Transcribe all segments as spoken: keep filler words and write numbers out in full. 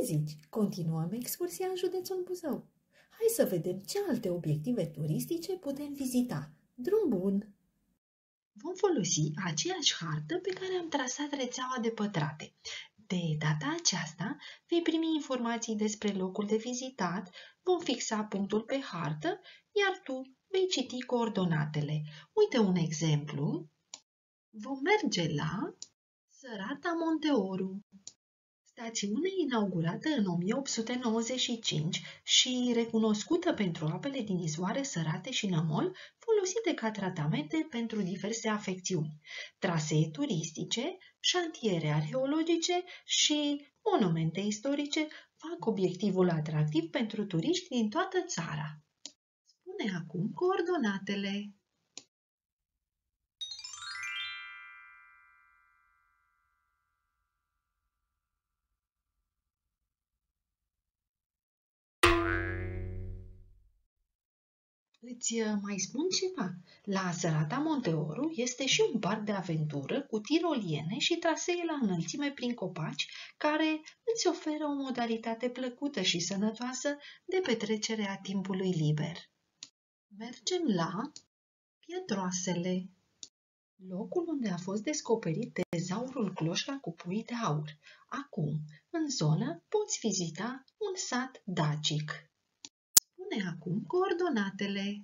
zici, continuăm excursia în județul Buzău? Hai să vedem ce alte obiective turistice putem vizita. Drum bun! Vom folosi aceeași hartă pe care am trasat rețeaua de pătrate. De data aceasta vei primi informații despre locul de vizitat, vom fixa punctul pe hartă, iar tu vei citi coordonatele. Uite un exemplu. Vom merge la Sărata Monteoru, stațiune inaugurată în o mie opt sute nouăzeci și cinci și recunoscută pentru apele din izvoare sărate și nămol, folosite ca tratamente pentru diverse afecțiuni, trasee turistice, șantiere arheologice și monumente istorice fac obiectivul atractiv pentru turiști din toată țara. Spune acum coordonatele. Îți mai spun ceva. La Sărata Monteoru este și un parc de aventură cu tiroliene și trasee la înălțime prin copaci care îți oferă o modalitate plăcută și sănătoasă de petrecere a timpului liber. Mergem la Pietroasele, locul unde a fost descoperit tezaurul Cloșca cu pui de aur. Acum, în zonă, poți vizita un sat dacic. Spune acum coordonatele.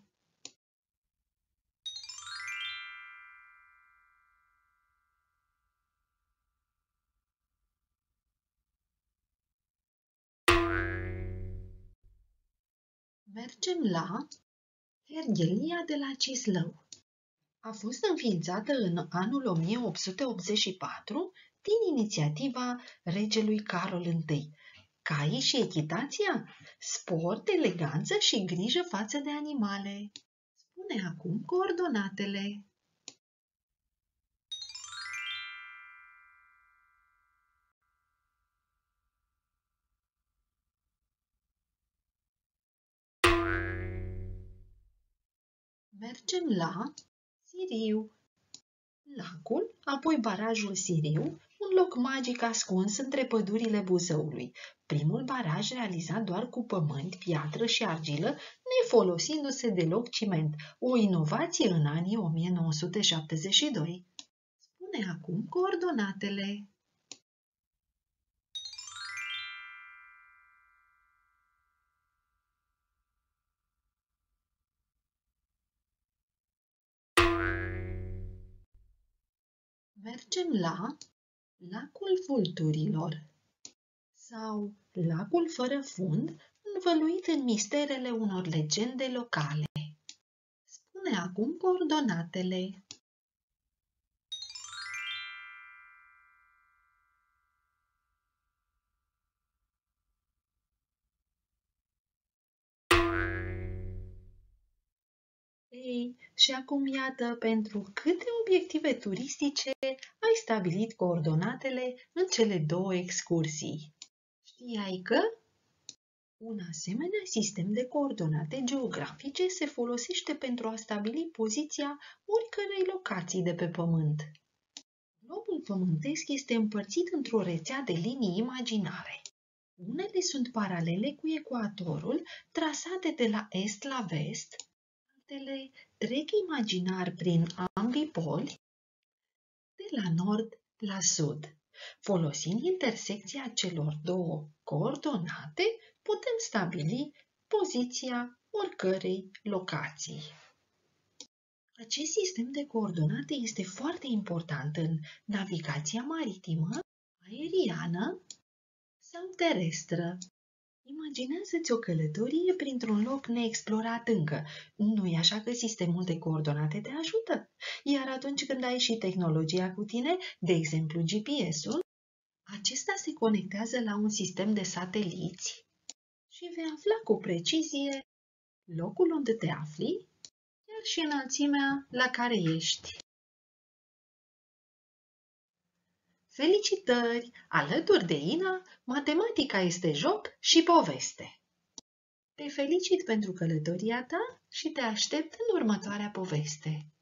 Mergem la Herghelia de la Cislău. A fost înființată în anul o mie opt sute optzeci și patru din inițiativa regelui Carol I. Caii și echitația? Sport, eleganță și grijă față de animale. Spune acum coordonatele. Mergem la Siriu. Lacul, apoi barajul Siriu, un loc magic ascuns între pădurile Buzăului. Primul baraj realizat doar cu pământ, piatră și argilă, nefolosindu-se deloc ciment, o inovație în anii o mie nouă sute șaptezeci și doi. Spune acum coordonatele. Mergem la Lacul Vulturilor sau Lacul fără fund, învăluit în misterele unor legende locale. Spune acum coordonatele. Ei, și acum iată pentru câte obiective turistice ai stabilit coordonatele în cele două excursii. Știai că un asemenea sistem de coordonate geografice se folosește pentru a stabili poziția oricărei locații de pe Pământ. Globul pământesc este împărțit într-o rețea de linii imaginare. Unele sunt paralele cu ecuatorul, trasate de la est la vest, altele trec imaginar prin ambii poli, de la nord la sud. Folosind intersecția celor două coordonate, putem stabili poziția oricărei locații. Acest sistem de coordonate este foarte important în navigația maritimă, aeriană sau terestră. Imaginează-ți o călătorie printr-un loc neexplorat încă. Nu-i așa că sistemul de coordonate te ajută? Iar atunci când ai și tehnologia cu tine, de exemplu G P S-ul, acesta se conectează la un sistem de sateliți și vei afla cu precizie locul unde te afli, chiar și înălțimea la care ești. Felicitări! Alături de Ina, matematica este joc și poveste. Te felicit pentru călătoria ta și te aștept în următoarea poveste.